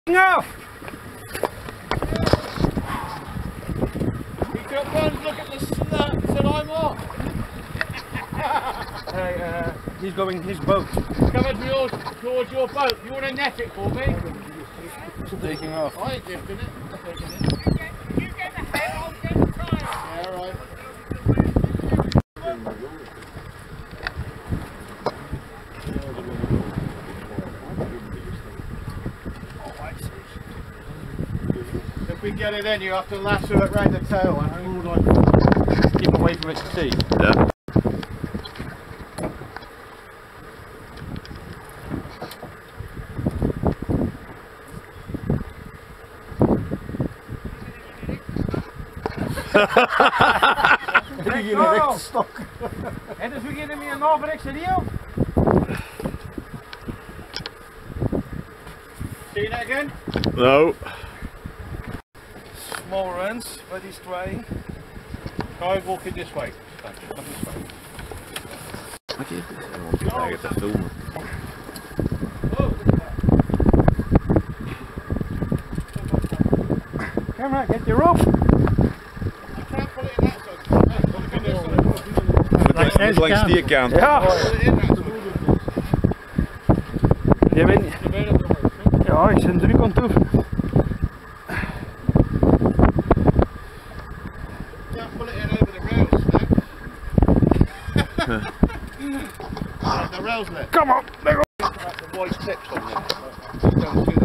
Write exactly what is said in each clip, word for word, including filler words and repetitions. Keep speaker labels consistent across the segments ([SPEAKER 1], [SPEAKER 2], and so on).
[SPEAKER 1] Off!
[SPEAKER 2] You can go and look at the slot that I'm on.
[SPEAKER 1] Hey, uh, he's going his boat.
[SPEAKER 2] Coming towards, towards your boat. You want to net it for me?
[SPEAKER 1] It's taking off.
[SPEAKER 2] I ain't lifting it. I'm taking it.
[SPEAKER 3] You get the head, I'll get the tire.
[SPEAKER 2] Yeah, alright. If we get it in, you have to lasso it round the tail and hold on.
[SPEAKER 1] Keep away from its teeth.
[SPEAKER 4] Yeah.
[SPEAKER 1] Oh. En dus we beginnen met een overrechtse deal.
[SPEAKER 2] See that again?
[SPEAKER 4] No.
[SPEAKER 1] Small runs, but he's trying.
[SPEAKER 2] Guy walking this way. Come this way.
[SPEAKER 4] Wat is dit? Ik moet je eigen te filmen.
[SPEAKER 2] Oh,
[SPEAKER 1] Camera, get your rope.
[SPEAKER 2] you can't put it in that side. Put it in this side.
[SPEAKER 4] Moet langs die kant.
[SPEAKER 1] Ja.
[SPEAKER 2] Put it in that side.
[SPEAKER 1] Je bent... Ja, ik ben druk aan het doen.
[SPEAKER 2] Can't put it in over the rails, no? The rails left.
[SPEAKER 1] Come on, there go.
[SPEAKER 2] The white tips on there. Don't do that.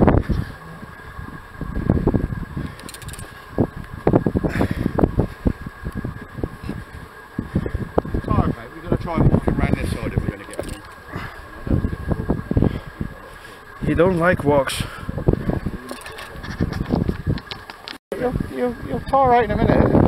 [SPEAKER 2] It's hard, mate. We've got to try walking around this side if we're going to get them.
[SPEAKER 1] He don't like walks.
[SPEAKER 2] You'll, you'll, you'll tire right in a minute. There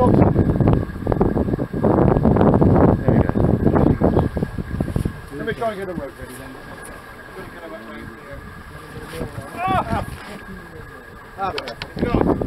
[SPEAKER 2] we go. Let me try and get a rope ready then. Ah! Ah, there. Go on.